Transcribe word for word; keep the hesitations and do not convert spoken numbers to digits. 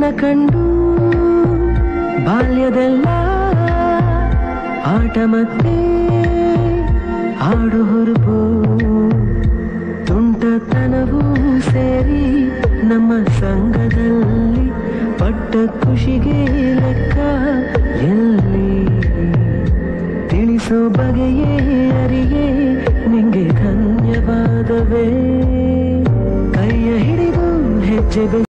ಕಂಡು ಬಾಲ್ಯದೆಲ್ಲ ಆಟ ಮತ್ತೆ ಆಡು ಹುರುಪು ತುಂಟತನವೂ ಸೇರಿ ನಮ್ಮ ಸಂಘದಲ್ಲಿ ಪಟ್ಟ ಖುಷಿಗೆ ಲೆಕ್ಕ ಎಲ್ಲಿ ತಿಳಿಸೋ ಬಗೆಯೇ ಅರಿಯೇ ನಿಂಗೆ ಧನ್ಯವಾದವೇ ಕೈಯ ಹಿಡಿದು ಹೆಜ್ಜೆ